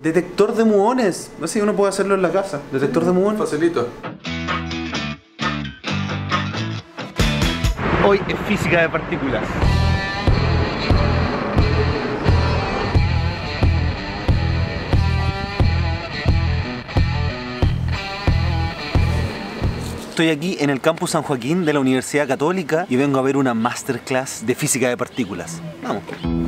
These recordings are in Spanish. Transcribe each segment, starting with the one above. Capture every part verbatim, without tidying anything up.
Detector de muones. Así uno puede hacerlo en la casa. Detector de muones. Facilito. Hoy es física de partículas. Estoy aquí en el campus San Joaquín de la Universidad Católica y vengo a ver una masterclass de física de partículas. Vamos.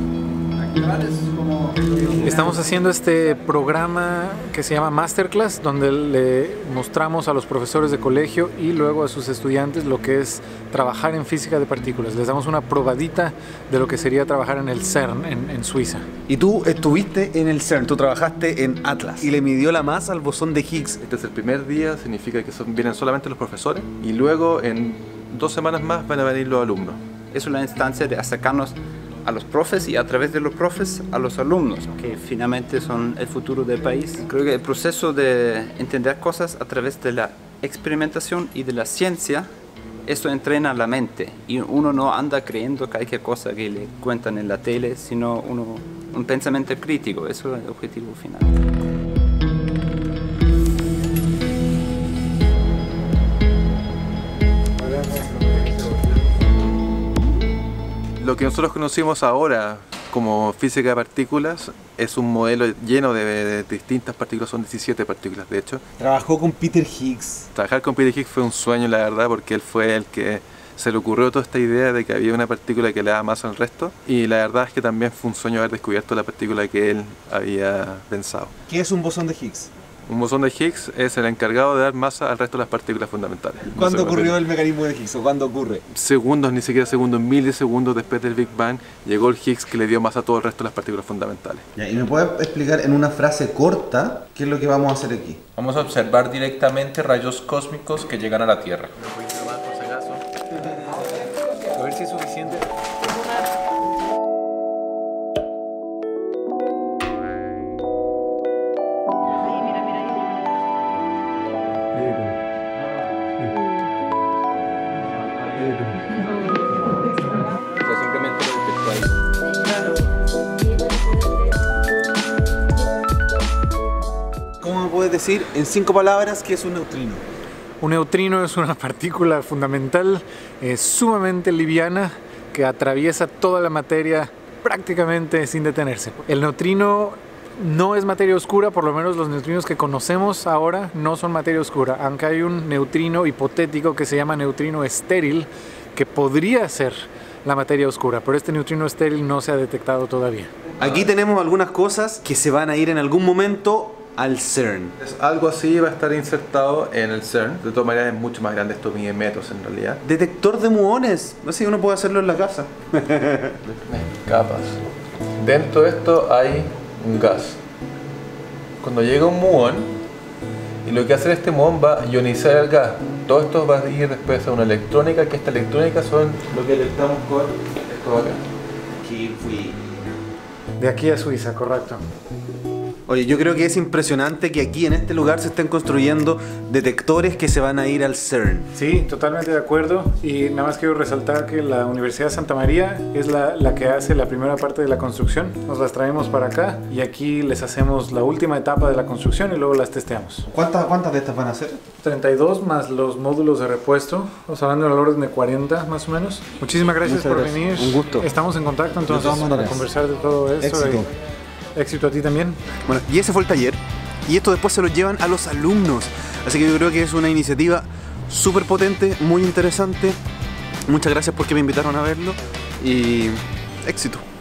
Estamos haciendo este programa que se llama Masterclass, donde le mostramos a los profesores de colegio y luego a sus estudiantes lo que es trabajar en física de partículas. Les damos una probadita de lo que sería trabajar en el CERN, en, en Suiza. Y tú estuviste en el CERN, tú trabajaste en Atlas y le midió la masa al bosón de Higgs. Este es el primer día, significa que son, vienen solamente los profesores y luego en dos semanas más van a venir los alumnos. Es una instancia de acercarnos a los profes y a través de los profes a los alumnos, que finalmente son el futuro del país. Creo que el proceso de entender cosas a través de la experimentación y de la ciencia, eso entrena la mente y uno no anda creyendo cualquier cosa que le cuentan en la tele, sino uno, un pensamiento crítico, eso es el objetivo final. Lo que nosotros conocimos ahora como física de partículas es un modelo lleno de, de distintas partículas, son diecisiete partículas de hecho. Trabajó con Peter Higgs. Trabajar con Peter Higgs fue un sueño, la verdad, porque él fue el que se le ocurrió toda esta idea de que había una partícula que le daba masa al resto, y la verdad es que también fue un sueño haber descubierto la partícula que él había pensado. ¿Qué es un bosón de Higgs? Un bosón de Higgs es el encargado de dar masa al resto de las partículas fundamentales. ¿Cuándo no sé, ocurrió el mecanismo de Higgs o cuándo ocurre? Segundos, ni siquiera segundos, milisegundos después del Big Bang llegó el Higgs que le dio masa a todo el resto de las partículas fundamentales. Ya, ¿y me puedes explicar en una frase corta qué es lo que vamos a hacer aquí? Vamos a observar directamente rayos cósmicos que llegan a la Tierra. A ver si es suficiente. ¿Cómo me puedes decir en cinco palabras qué es un neutrino? Un neutrino es una partícula fundamental, eh, sumamente liviana, que atraviesa toda la materia prácticamente sin detenerse. El neutrino no es materia oscura, por lo menos los neutrinos que conocemos ahora no son materia oscura, aunque hay un neutrino hipotético que se llama neutrino estéril, que podría ser la materia oscura, pero este neutrino estéril no se ha detectado todavía. Aquí tenemos algunas cosas que se van a ir en algún momento al CERN. Es algo así va a estar insertado en el CERN, de todas maneras es mucho más grande, esto mide metros en realidad. Detector de muones, así uno puede hacerlo en la casa. Capas. Dentro de esto hay un gas. Cuando llega un muón, y lo que hace este muón va a ionizar el gas. Todo esto va a ir después a una electrónica, que esta electrónica son lo que electramos con esto acá. Aquí fui. De aquí a Suiza, correcto. Oye, yo creo que es impresionante que aquí en este lugar se estén construyendo detectores que se van a ir al CERN. Sí, totalmente de acuerdo, y nada más quiero resaltar que la Universidad de Santa María es la, la que hace la primera parte de la construcción. Nos las traemos para acá y aquí les hacemos la última etapa de la construcción y luego las testeamos. ¿Cuántas, cuántas de estas van a ser? treinta y dos más los módulos de repuesto, estamos hablando del orden de cuarenta más o menos. Muchísimas gracias Muchas por gracias. venir. Un gusto. Estamos en contacto entonces para conversar de todo eso. Éxito. Y éxito a ti también. Bueno, y ese fue el taller. Y esto después se lo llevan a los alumnos. Así que yo creo que es una iniciativa súper potente, muy interesante. Muchas gracias porque me invitaron a verlo. Y éxito.